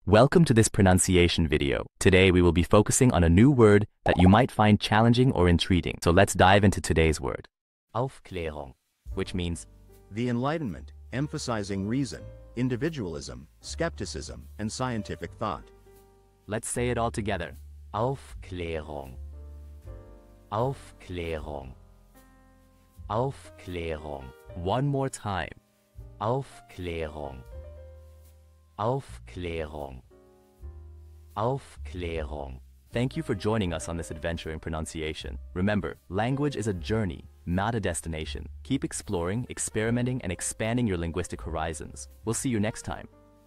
Welcome to this pronunciation video. Today we will be focusing on a new word that you might find challenging or intriguing. So let's dive into today's word. Aufklärung, which means the Enlightenment, emphasizing reason, individualism, skepticism, and scientific thought. Let's say it all together. Aufklärung. Aufklärung. Aufklärung. One more time. Aufklärung. Aufklärung. Aufklärung. Thank you for joining us on this adventure in pronunciation. Remember, language is a journey, not a destination. Keep exploring, experimenting, and expanding your linguistic horizons. We'll see you next time.